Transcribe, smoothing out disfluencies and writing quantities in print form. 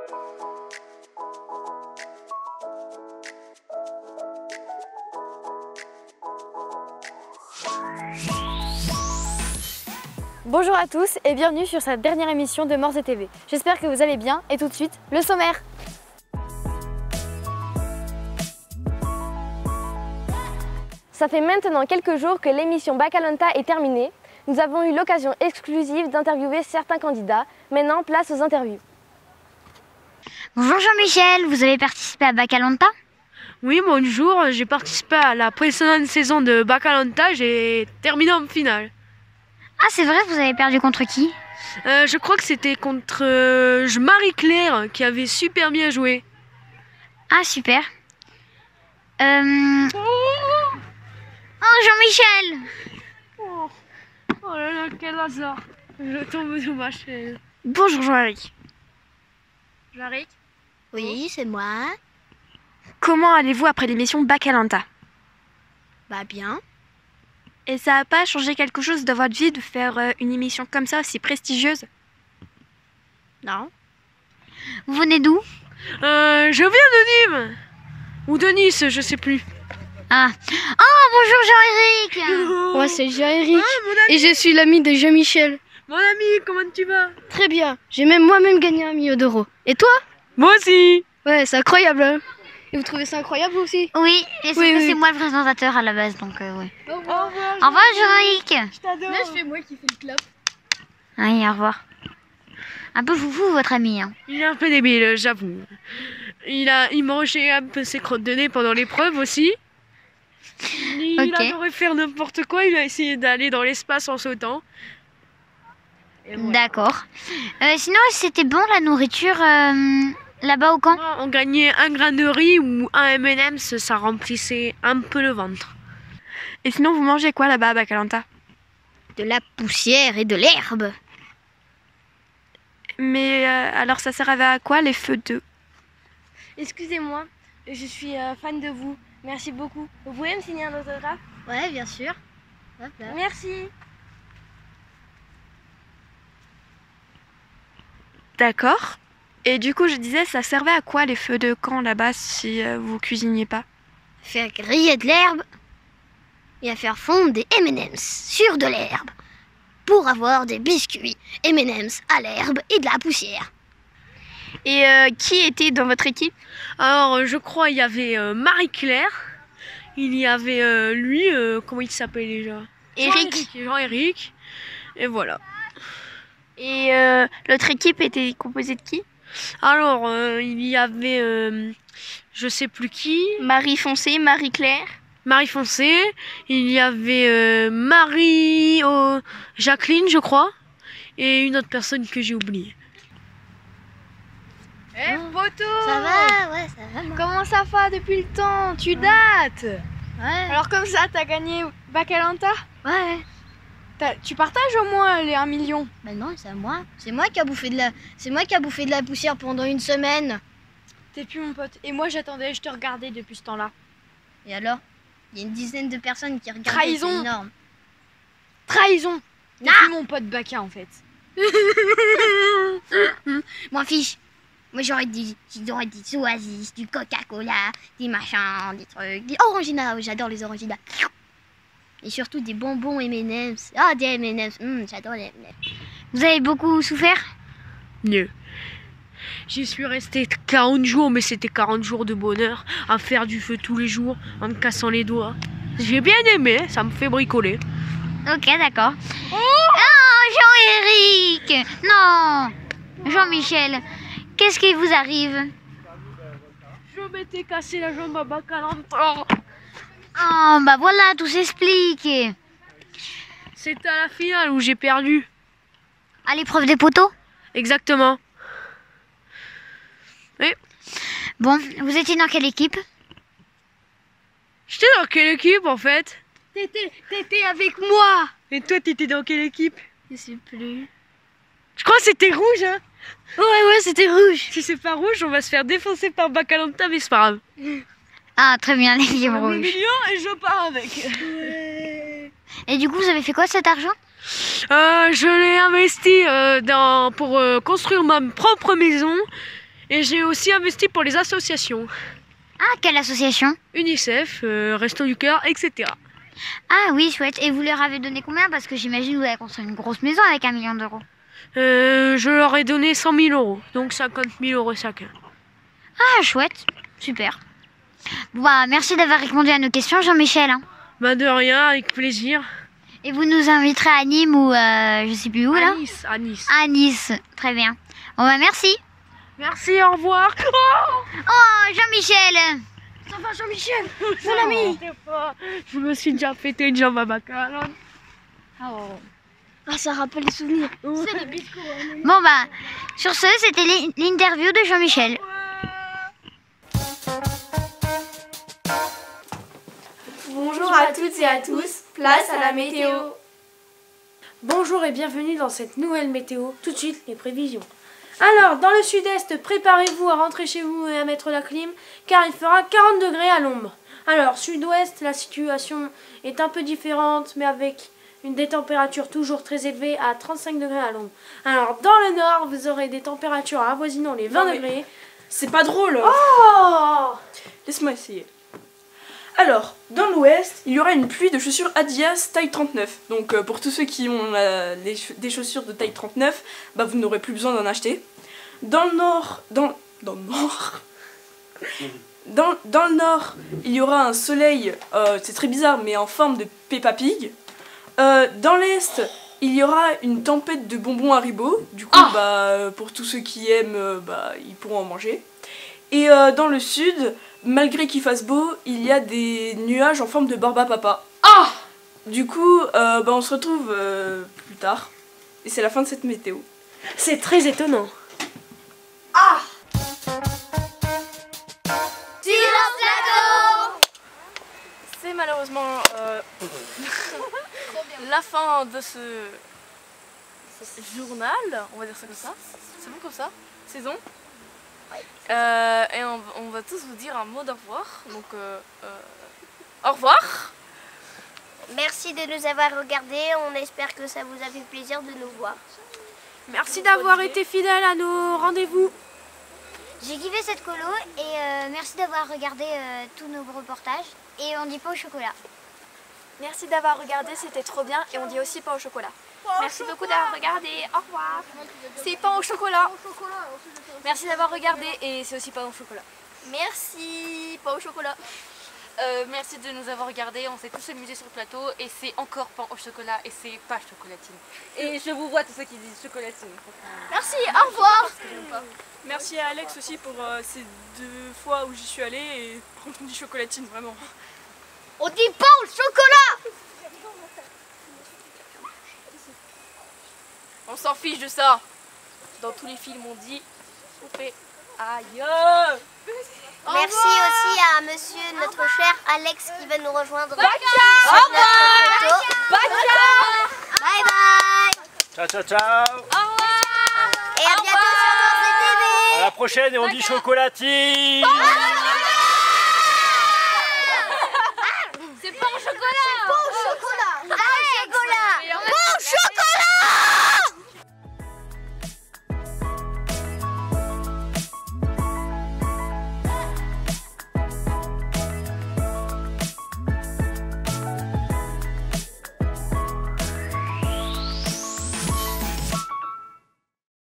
Bonjour à tous et bienvenue sur cette dernière émission de Morse TV. J'espère que vous allez bien et tout de suite, le sommaire. Ça fait maintenant quelques jours que l'émission Bacalanta est terminée. Nous avons eu l'occasion exclusive d'interviewer certains candidats. Maintenant, place aux interviews. Bonjour Jean-Michel, vous avez participé à Bacalanta? Oui, bonjour, j'ai participé à la précédente saison de Bacalanta, j'ai terminé en finale. Ah, c'est vrai, vous avez perdu contre qui? Je crois que c'était contre Marie-Claire qui avait super bien joué. Ah, super. Oh, Jean-Michel! Oh là là, quel hasard. Je tombe sur ma chaise. Bonjour Jean-Eric. Jean-Eric? Oui, c'est moi. Comment allez-vous après l'émission Bacalanta? Bah bien. Et ça n'a pas changé quelque chose dans votre vie de faire une émission comme ça, aussi prestigieuse? Non. Vous venez d'où? Je viens de Nîmes. Ou de Nice, je sais plus. Ah. Oh, bonjour Jean-Eric. Moi c'est Jean-Eric et je suis l'ami de Jean-Michel. Mon ami, comment tu vas? Très bien, j'ai même moi-même gagné 1 million d'euros. Et toi? Moi aussi. Ouais, c'est incroyable hein. Et vous trouvez ça incroyable vous aussi? Oui, et Oui, oui. c'est moi le présentateur à la base, donc oui. Au revoir. Au revoir Jean-Eric. Je t'adore. Là je fais moi qui fais le clap. Oui, au revoir. Un peu foufou votre ami, hein. Il est un peu débile, j'avoue. Il mangeait un peu ses crottes de nez pendant l'épreuve aussi. Il Ok. adorait faire n'importe quoi, il a essayé d'aller dans l'espace en sautant. Et voilà. D'accord. Sinon, c'était bon la nourriture là-bas au camp? On gagnait un grain de riz ou un M&M's, ça remplissait un peu le ventre. Et sinon, vous mangez quoi là-bas à Bacalanta? De la poussière et de l'herbe. Mais alors ça servait à quoi les feux de... Excusez-moi, je suis fan de vous. Merci beaucoup. Vous pouvez me signer un autographe? Ouais, bien sûr. Hop là. Merci. D'accord. Et du coup, je disais, ça servait à quoi les feux de camp là-bas si vous cuisiniez pas? Faire griller de l'herbe et à faire fondre des M&M's sur de l'herbe pour avoir des biscuits M&M's à l'herbe et de la poussière. Et qui était dans votre équipe? Alors, je crois il y avait Marie-Claire, il y avait lui, comment il s'appelle déjà? Eric. Jean-Eric, et voilà. Et l'autre équipe était composée de qui? Alors, il y avait, je sais plus qui, Marie Foncé, Marie-Claire. Marie Foncé, il y avait Marie Jacqueline, je crois, et une autre personne que j'ai oubliée. Eh poteau! Ça va, ouais, ça va. moi. Comment ça va depuis le temps? Tu dates? Ouais. Alors comme ça, t'as gagné Bacalanta? Ouais. Tu partages au moins les 1 million? Bah non, c'est à moi. C'est moi qui a bouffé de la poussière pendant 1 semaine. T'es plus mon pote. Et moi j'attendais, je te regardais depuis ce temps-là. Et alors? Il y a une dizaine de personnes qui regardent. Trahison. C'est énorme. Trahison! T'es Ah plus mon pote Baca en fait. M'en fiche. Moi j'aurais dit Oasis, du Coca-Cola, des machins, des trucs, des Orangina. J'adore les Orangina. Et surtout des bonbons M&M's. Ah, des M&M's. J'adore les M&M's. Vous avez beaucoup souffert? Mieux. J'y suis restée 40 jours, mais c'était 40 jours de bonheur, à faire du feu tous les jours, en me cassant les doigts. J'ai bien aimé, ça me fait bricoler. Ok, d'accord. Oh, Jean-Eric! Non! Jean-Michel, qu'est-ce qui vous arrive? Je m'étais cassé la jambe à Bacalanta. Oh, bah voilà, tout s'explique. C'était à la finale où j'ai perdu. À l'épreuve des poteaux? Exactement. Oui. Bon, vous étiez dans quelle équipe? J'étais dans quelle équipe en fait? T'étais avec moi! Et toi, t'étais dans quelle équipe? Je sais plus. Je crois que c'était rouge, hein? Ouais, c'était rouge. Si c'est pas rouge, on va se faire défoncer par Bacalanta, mais c'est pas grave. Ah, très bien, l'équipe Un rouge. million et je pars avec. Et du coup, vous avez fait quoi cet argent? Je l'ai investi pour construire ma propre maison Et j'ai aussi investi pour les associations. Ah, quelle association? UNICEF, Resto du Cœur, etc. Ah oui, chouette. Et vous leur avez donné combien? Parce que j'imagine que vous avez construit une grosse maison avec 1 million d'euros. Je leur ai donné 100 000 euros, donc 50 000 euros chacun. Ah, chouette. Super. Bon, bah, merci d'avoir répondu à nos questions, Jean-Michel. Hein. Bah de rien, avec plaisir. Et vous nous inviterez à Nîmes ou je sais plus où là? À Nice. À Nice. Très bien. Bon, bah, merci. Merci, au revoir. Oh, Jean-Michel. Ça va, Jean-Michel, mon ami. Je me suis déjà pété une jambe à Bacalone. Ah, ça rappelle les souvenirs. C'est les biscuits. Bon, bah, sur ce, c'était l'interview de Jean-Michel. Bonjour à toutes et à tous, place à la météo. Bonjour et bienvenue dans cette nouvelle météo. Tout de suite, les prévisions. Alors, dans le sud-est, préparez-vous à rentrer chez vous et à mettre la clim, car il fera 40 degrés à l'ombre. Alors, sud-ouest, la situation est un peu différente, mais avec des températures toujours très élevées à 35 degrés à l'ombre. Alors, dans le nord, vous aurez des températures avoisinant les 20 degrés. C'est pas drôle. Oh! Laisse-moi essayer. Alors, dans l'ouest, il y aura une pluie de chaussures Adidas taille 39. Donc pour tous ceux qui ont des chaussures de taille 39, bah, vous n'aurez plus besoin d'en acheter. Dans le nord, dans le nord, il y aura un soleil, c'est très bizarre, mais en forme de Peppa Pig. Dans l'est, il y aura une tempête de bonbons Haribo. Du coup, bah, pour tous ceux qui aiment, bah, ils pourront en manger. Et dans le sud, malgré qu'il fasse beau, il y a des nuages en forme de barbe à papa. Ah! Du coup, bah, on se retrouve plus tard. Et c'est la fin de cette météo. C'est très étonnant. C'est malheureusement la fin de ce journal, on va dire ça comme ça. C'est bon comme ça? Saison. Et on va tous vous dire un mot d'au revoir. Donc, au revoir. Merci de nous avoir regardés. On espère que ça vous a fait plaisir de nous voir. Merci d'avoir été fidèle à nos rendez-vous. J'ai kiffé cette colo et merci d'avoir regardé tous nos reportages. Et on dit pas au chocolat. Merci d'avoir regardé, c'était trop bien. Et on dit aussi pain au chocolat. Merci beaucoup d'avoir regardé. Au revoir. C'est pain au chocolat. Merci d'avoir regardé et c'est aussi pain au chocolat. Merci, pas au chocolat. Merci de nous avoir regardés, on s'est tous amusés sur le plateau et c'est encore pain au chocolat et c'est pas chocolatine. Et je vous vois tous ceux qui disent chocolatine. Merci, au revoir. Merci à Alex aussi pour ces 2 fois où j'y suis allée et on dit chocolatine vraiment. On dit pas au chocolat. On s'en fiche de ça. Dans tous les films on dit soupé. Aïe. Merci aussi à monsieur, notre cher Alex qui va nous rejoindre. Au revoir. Bye bye. Ciao, ciao, ciao. Au revoir. Et à bientôt sur Danse TV. À la prochaine et on dit chocolatine.